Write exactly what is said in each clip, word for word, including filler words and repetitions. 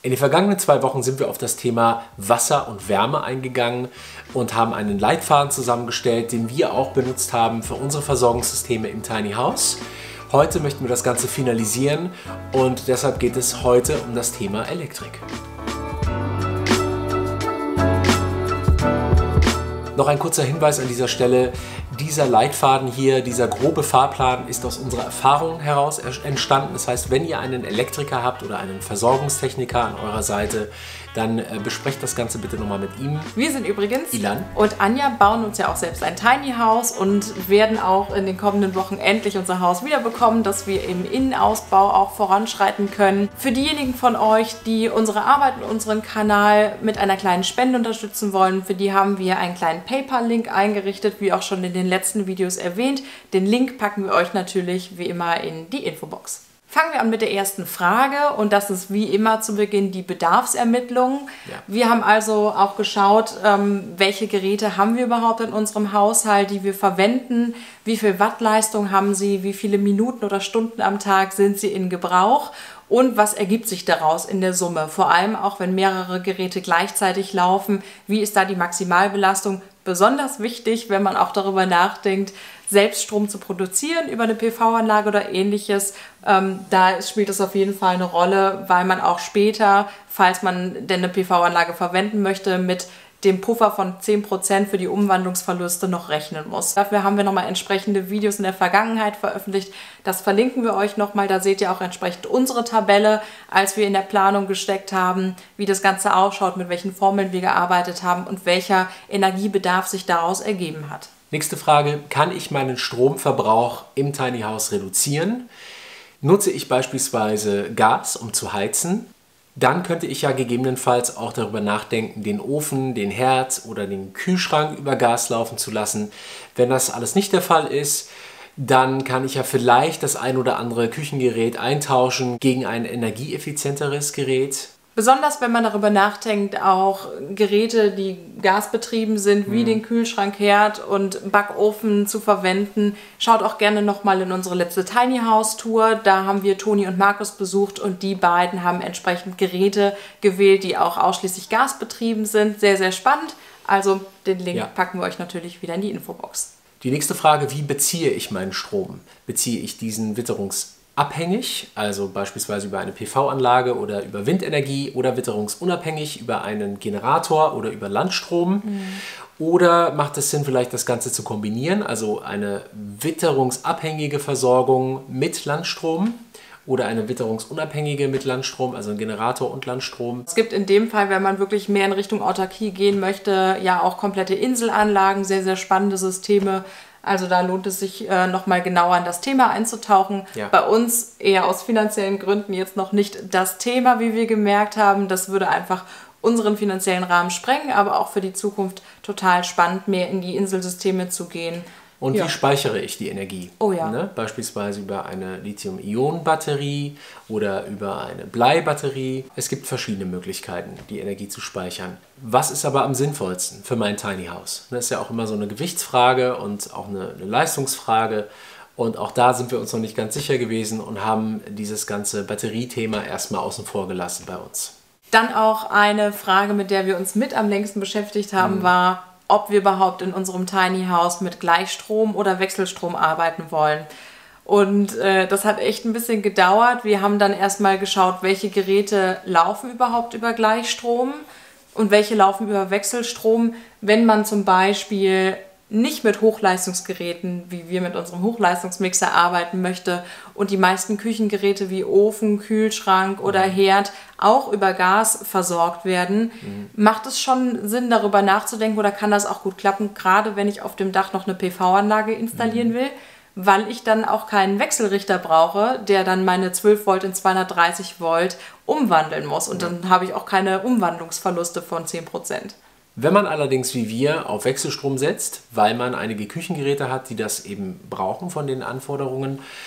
In den vergangenen zwei Wochen sind wir auf das Thema Wasser und Wärme eingegangen und haben einen Leitfaden zusammengestellt, den wir auch benutzt haben für unsere Versorgungssysteme im Tiny House. Heute möchten wir das Ganze finalisieren und deshalb geht es heute um das Thema Elektrik. Noch ein kurzer Hinweis an dieser Stelle. Dieser Leitfaden hier, dieser grobe Fahrplan ist aus unserer Erfahrung heraus entstanden. Das heißt, wenn ihr einen Elektriker habt oder einen Versorgungstechniker an eurer Seite, dann äh, besprecht das Ganze bitte nochmal mit ihm. Wir sind übrigens Ilan und Anja, bauen uns ja auch selbst ein Tiny House und werden auch in den kommenden Wochen endlich unser Haus wiederbekommen, dass wir im Innenausbau auch voranschreiten können. Für diejenigen von euch, die unsere Arbeit und unseren Kanal mit einer kleinen Spende unterstützen wollen, für die haben wir einen kleinen PayPal-Link eingerichtet, wie auch schon in den letzten Videos erwähnt. Den Link packen wir euch natürlich wie immer in die Infobox. Fangen wir an mit der ersten Frage und das ist wie immer zu Beginn die Bedarfsermittlung. Ja. Wir haben also auch geschaut, ähm, welche Geräte haben wir überhaupt in unserem Haushalt, die wir verwenden, wie viel Wattleistung haben sie, wie viele Minuten oder Stunden am Tag sind sie in Gebrauch und was ergibt sich daraus in der Summe. Vor allem auch, wenn mehrere Geräte gleichzeitig laufen, wie ist da die Maximalbelastung? Besonders wichtig, wenn man auch darüber nachdenkt, selbst Strom zu produzieren über eine P V-Anlage oder ähnliches. Ähm, da spielt es auf jeden Fall eine Rolle, weil man auch später, falls man denn eine P V-Anlage verwenden möchte, mit dem Puffer von zehn Prozent für die Umwandlungsverluste noch rechnen muss. Dafür haben wir nochmal entsprechende Videos in der Vergangenheit veröffentlicht. Das verlinken wir euch nochmal. Da seht ihr auch entsprechend unsere Tabelle, als wir in der Planung gesteckt haben, wie das Ganze ausschaut, mit welchen Formeln wir gearbeitet haben und welcher Energiebedarf sich daraus ergeben hat. Nächste Frage, kann ich meinen Stromverbrauch im Tiny House reduzieren? Nutze ich beispielsweise Gas, um zu heizen? Dann könnte ich ja gegebenenfalls auch darüber nachdenken, den Ofen, den Herd oder den Kühlschrank über Gas laufen zu lassen. Wenn das alles nicht der Fall ist, dann kann ich ja vielleicht das ein oder andere Küchengerät eintauschen gegen ein energieeffizienteres Gerät. Besonders wenn man darüber nachdenkt, auch Geräte, die gasbetrieben sind, wie mhm. den Kühlschrank, Herd und Backofen zu verwenden. Schaut auch gerne nochmal in unsere letzte Tiny House Tour. Da haben wir Toni und Markus besucht und die beiden haben entsprechend Geräte gewählt, die auch ausschließlich gasbetrieben sind. Sehr, sehr spannend. Also den Link ja. packen wir euch natürlich wieder in die Infobox. Die nächste Frage, wie beziehe ich meinen Strom? Beziehe ich diesen witterungs abhängig, also beispielsweise über eine P V-Anlage oder über Windenergie oder witterungsunabhängig über einen Generator oder über Landstrom? Mhm. Oder macht es Sinn, vielleicht das Ganze zu kombinieren, also eine witterungsabhängige Versorgung mit Landstrom oder eine witterungsunabhängige mit Landstrom, also ein Generator und Landstrom? Es gibt in dem Fall, wenn man wirklich mehr in Richtung Autarkie gehen möchte, ja auch komplette Inselanlagen, sehr, sehr spannende Systeme. Also da lohnt es sich äh, nochmal genauer in das Thema einzutauchen. Ja. Bei uns eher aus finanziellen Gründen jetzt noch nicht das Thema, wie wir gemerkt haben. Das würde einfach unseren finanziellen Rahmen sprengen, aber auch für die Zukunft total spannend, mehr in die Inselsysteme zu gehen. Und ja. wie speichere ich die Energie? Oh ja. Ne? Beispielsweise über eine Lithium-Ionen-Batterie oder über eine Bleibatterie. Es gibt verschiedene Möglichkeiten, die Energie zu speichern. Was ist aber am sinnvollsten für mein Tiny House? Das ist ja auch immer so eine Gewichtsfrage und auch eine, eine Leistungsfrage. Und auch da sind wir uns noch nicht ganz sicher gewesen und haben dieses ganze Batteriethema erstmal außen vor gelassen bei uns. Dann auch eine Frage, mit der wir uns mit am längsten beschäftigt haben, mhm. war, ob wir überhaupt in unserem Tiny House mit Gleichstrom oder Wechselstrom arbeiten wollen. Und äh, das hat echt ein bisschen gedauert. Wir haben dann erstmal geschaut, welche Geräte laufen überhaupt über Gleichstrom und welche laufen über Wechselstrom. Wenn man zum Beispiel nicht mit Hochleistungsgeräten, wie wir mit unserem Hochleistungsmixer arbeiten möchte und die meisten Küchengeräte wie Ofen, Kühlschrank oder Herd auch über Gas versorgt werden, mhm. macht es schon Sinn, darüber nachzudenken oder kann das auch gut klappen, gerade wenn ich auf dem Dach noch eine P V-Anlage installieren mhm. will, weil ich dann auch keinen Wechselrichter brauche, der dann meine zwölf Volt in zweihundertdreißig Volt umwandeln muss und mhm. dann habe ich auch keine Umwandlungsverluste von zehn Prozent. Wenn man allerdings wie wir auf Wechselstrom setzt, weil man einige Küchengeräte hat, die das eben brauchen von den Anforderungen,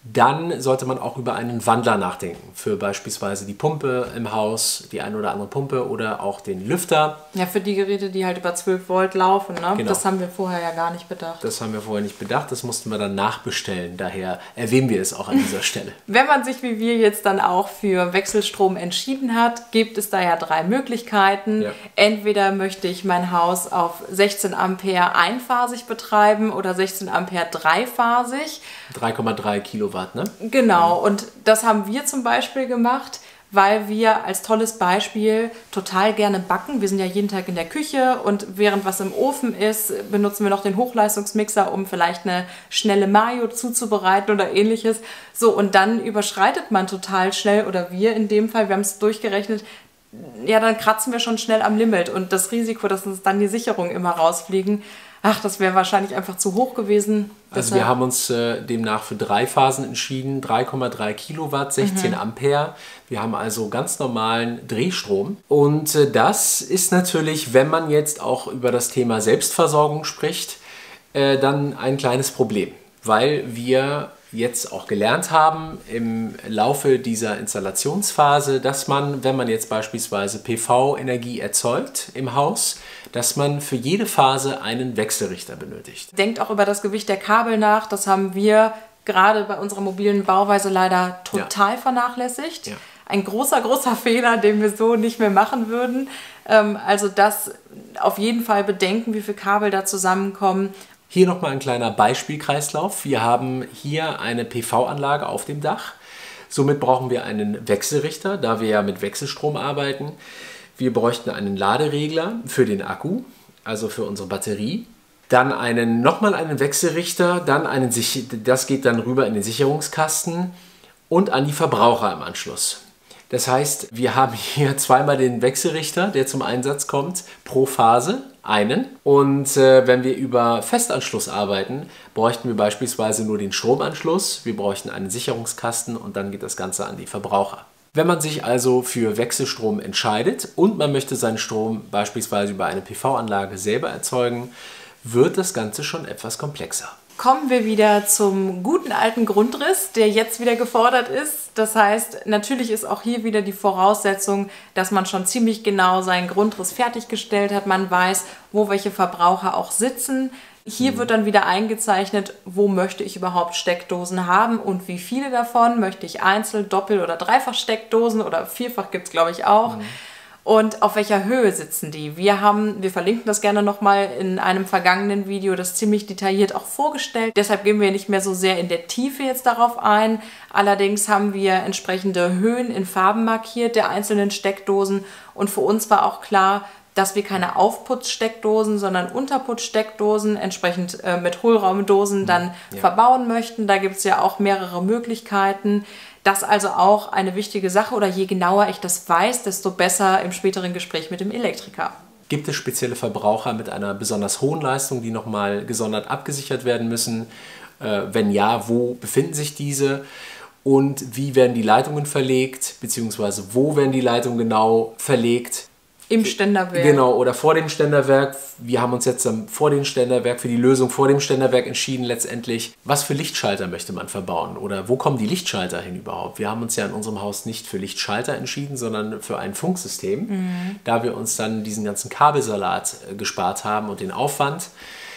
Dann sollte man auch über einen Wandler nachdenken, für beispielsweise die Pumpe im Haus, die eine oder andere Pumpe oder auch den Lüfter. Ja, für die Geräte, die halt über zwölf Volt laufen, ne? Genau. Das haben wir vorher ja gar nicht bedacht. Das haben wir vorher nicht bedacht, das mussten wir dann nachbestellen, daher erwähnen wir es auch an dieser Stelle. Wenn man sich wie wir jetzt dann auch für Wechselstrom entschieden hat, gibt es da ja drei Möglichkeiten. Ja. Entweder möchte ich mein Haus auf sechzehn Ampere einphasig betreiben oder sechzehn Ampere dreiphasig. drei Komma drei Kilowatt. Ne? Genau, und das haben wir zum Beispiel gemacht, weil wir als tolles Beispiel total gerne backen. Wir sind ja jeden Tag in der Küche und während was im Ofen ist, benutzen wir noch den Hochleistungsmixer, um vielleicht eine schnelle Mayo zuzubereiten oder ähnliches. So, und dann überschreitet man total schnell, oder wir in dem Fall, wir haben es durchgerechnet, ja, dann kratzen wir schon schnell am Limit und das Risiko, dass uns dann die Sicherungen immer rausfliegen, ach, das wäre wahrscheinlich einfach zu hoch gewesen. Also wir haben uns äh, demnach für drei Phasen entschieden, drei Komma drei Kilowatt, sechzehn mhm. Ampere. Wir haben also ganz normalen Drehstrom. Und äh, das ist natürlich, wenn man jetzt auch über das Thema Selbstversorgung spricht, äh, dann ein kleines Problem, weil wir jetzt auch gelernt haben im Laufe dieser Installationsphase, dass man, wenn man jetzt beispielsweise P V-Energie erzeugt im Haus, dass man für jede Phase einen Wechselrichter benötigt. Denkt auch über das Gewicht der Kabel nach. Das haben wir gerade bei unserer mobilen Bauweise leider total ja. vernachlässigt. Ja. Ein großer, großer Fehler, den wir so nicht mehr machen würden. Also das auf jeden Fall bedenken, wie viele Kabel da zusammenkommen. Hier nochmal ein kleiner Beispielkreislauf. Wir haben hier eine P V-Anlage auf dem Dach. Somit brauchen wir einen Wechselrichter, da wir ja mit Wechselstrom arbeiten. Wir bräuchten einen Laderegler für den Akku, also für unsere Batterie. Dann einen, nochmal einen Wechselrichter, dann einen, das geht dann rüber in den Sicherungskasten und an die Verbraucher im Anschluss. Das heißt, wir haben hier zweimal den Wechselrichter, der zum Einsatz kommt, pro Phase einen. Und äh, wenn wir über Festanschluss arbeiten, bräuchten wir beispielsweise nur den Stromanschluss, wir bräuchten einen Sicherungskasten und dann geht das Ganze an die Verbraucher. Wenn man sich also für Wechselstrom entscheidet und man möchte seinen Strom beispielsweise über eine P V-Anlage selber erzeugen, wird das Ganze schon etwas komplexer. Kommen wir wieder zum guten alten Grundriss, der jetzt wieder gefordert ist. Das heißt, natürlich ist auch hier wieder die Voraussetzung, dass man schon ziemlich genau seinen Grundriss fertiggestellt hat. Man weiß, wo welche Verbraucher auch sitzen. Hier mhm. wird dann wieder eingezeichnet, wo möchte ich überhaupt Steckdosen haben und wie viele davon. Möchte ich Einzel-, Doppel- oder Dreifach-Steckdosen oder Vierfach gibt es, glaube ich, auch. Mhm. Und auf welcher Höhe sitzen die? Wir haben, wir verlinken das gerne nochmal in einem vergangenen Video, das ziemlich detailliert auch vorgestellt. Deshalb gehen wir nicht mehr so sehr in der Tiefe jetzt darauf ein. Allerdings haben wir entsprechende Höhen in Farben markiert der einzelnen Steckdosen. Und für uns war auch klar, dass wir keine Aufputzsteckdosen, sondern Unterputzsteckdosen entsprechend äh, mit Hohlraumdosen dann ja. verbauen möchten. Da gibt es ja auch mehrere Möglichkeiten. Das also auch eine wichtige Sache, oder je genauer ich das weiß, desto besser im späteren Gespräch mit dem Elektriker. Gibt es spezielle Verbraucher mit einer besonders hohen Leistung, die nochmal gesondert abgesichert werden müssen? Äh, wenn ja, wo befinden sich diese? Und wie werden die Leitungen verlegt? Beziehungsweise wo werden die Leitungen genau verlegt? Im Ständerwerk. Genau, oder vor dem Ständerwerk. Wir haben uns jetzt vor dem Ständerwerk, für die Lösung vor dem Ständerwerk entschieden letztendlich. Was für Lichtschalter möchte man verbauen? Oder wo kommen die Lichtschalter hin überhaupt? Wir haben uns ja in unserem Haus nicht für Lichtschalter entschieden, sondern für ein Funksystem. Mhm. Da wir uns dann diesen ganzen Kabelsalat gespart haben und den Aufwand.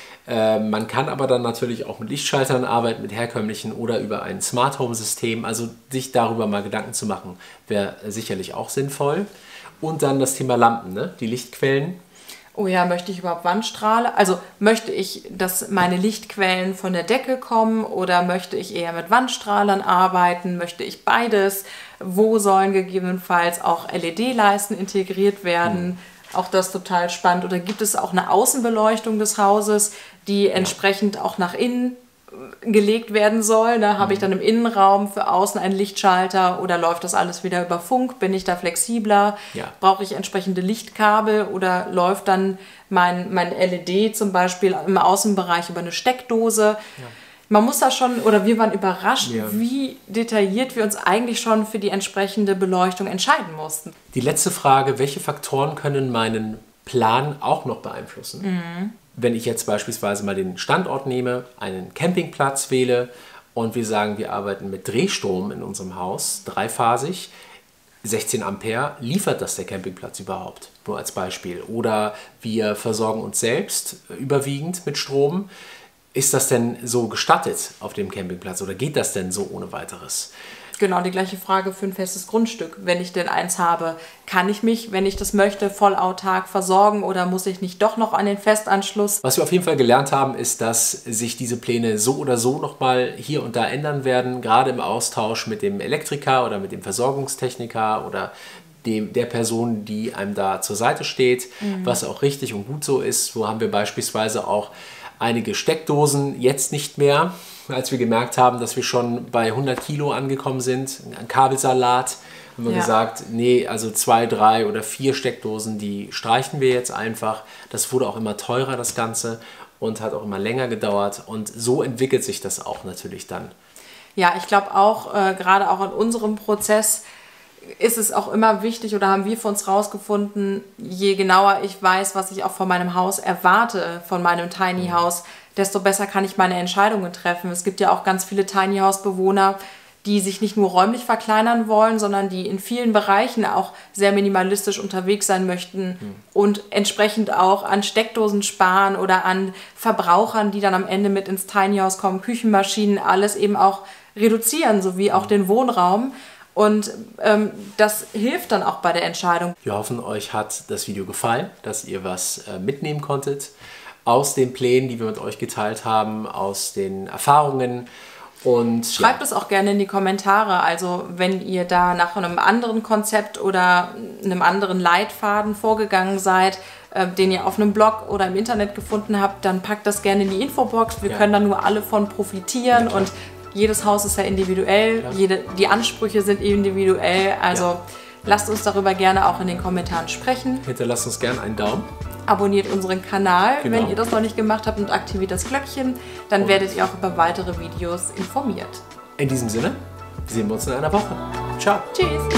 Äh, man kann aber dann natürlich auch mit Lichtschaltern arbeiten, mit herkömmlichen oder über ein Smart Home System. Also sich darüber mal Gedanken zu machen, wäre sicherlich auch sinnvoll. Und dann das Thema Lampen, ne? Die Lichtquellen. Oh ja, möchte ich überhaupt Wandstrahle? Also möchte ich, dass meine Lichtquellen von der Decke kommen oder möchte ich eher mit Wandstrahlern arbeiten? Möchte ich beides? Wo sollen gegebenenfalls auch L E D-Leisten integriert werden? Hm. Auch das total spannend. Oder gibt es auch eine Außenbeleuchtung des Hauses, die ja. entsprechend auch nach innen gelegt werden soll? Da habe ich dann im Innenraum für außen einen Lichtschalter oder läuft das alles wieder über Funk? Bin ich da flexibler? Ja. Brauche ich entsprechende Lichtkabel oder läuft dann mein, mein L E D zum Beispiel im Außenbereich über eine Steckdose? Ja. Man muss da schon, oder wir waren überrascht, ja. wie detailliert wir uns eigentlich schon für die entsprechende Beleuchtung entscheiden mussten. Die letzte Frage, welche Faktoren können meinen Plan auch noch beeinflussen? Mhm. Wenn ich jetzt beispielsweise mal den Standort nehme, einen Campingplatz wähle und wir sagen, wir arbeiten mit Drehstrom in unserem Haus, dreiphasig, sechzehn Ampere, liefert das der Campingplatz überhaupt? Nur als Beispiel. Oder wir versorgen uns selbst überwiegend mit Strom. Ist das denn so gestattet auf dem Campingplatz oder geht das denn so ohne weiteres? Genau, die gleiche Frage für ein festes Grundstück. Wenn ich denn eins habe, kann ich mich, wenn ich das möchte, voll autark versorgen oder muss ich nicht doch noch an den Festanschluss? Was wir auf jeden Fall gelernt haben, ist, dass sich diese Pläne so oder so nochmal hier und da ändern werden, gerade im Austausch mit dem Elektriker oder mit dem Versorgungstechniker oder dem, der Person, die einem da zur Seite steht, mhm. was auch richtig und gut so ist. So haben wir beispielsweise auch einige Steckdosen jetzt nicht mehr, als wir gemerkt haben, dass wir schon bei hundert Kilo angekommen sind, ein Kabelsalat, haben wir ja. gesagt, nee, also zwei, drei oder vier Steckdosen, die streichen wir jetzt einfach. Das wurde auch immer teurer, das Ganze, und hat auch immer länger gedauert. Und so entwickelt sich das auch natürlich dann. Ja, ich glaube auch, äh, gerade auch in unserem Prozess ist es auch immer wichtig, oder haben wir für uns rausgefunden, je genauer ich weiß, was ich auch von meinem Haus erwarte, von meinem Tiny House, desto besser kann ich meine Entscheidungen treffen. Es gibt ja auch ganz viele Tiny House Bewohner, die sich nicht nur räumlich verkleinern wollen, sondern die in vielen Bereichen auch sehr minimalistisch unterwegs sein möchten mhm. und entsprechend auch an Steckdosen sparen oder an Verbrauchern, die dann am Ende mit ins Tiny House kommen, Küchenmaschinen, alles eben auch reduzieren, sowie auch den Wohnraum. Und ähm, das hilft dann auch bei der Entscheidung. Wir hoffen, euch hat das Video gefallen, dass ihr was äh, mitnehmen konntet aus den Plänen, die wir mit euch geteilt haben, aus den Erfahrungen. Und schreibt ja. es auch gerne in die Kommentare. Also wenn ihr da nach einem anderen Konzept oder einem anderen Leitfaden vorgegangen seid, äh, den ihr auf einem Blog oder im Internet gefunden habt, dann packt das gerne in die Infobox. Wir ja. können da nur alle von profitieren. Ja, und jedes Haus ist ja individuell, ja. Jede, die Ansprüche sind individuell. Also ja. lasst uns darüber gerne auch in den Kommentaren sprechen. Hinterlasst uns gerne einen Daumen. Abonniert unseren Kanal, genau. wenn ihr das noch nicht gemacht habt, und aktiviert das Glöckchen. Dann und werdet ihr auch über weitere Videos informiert. In diesem Sinne, sehen wir uns in einer Woche. Ciao. Tschüss.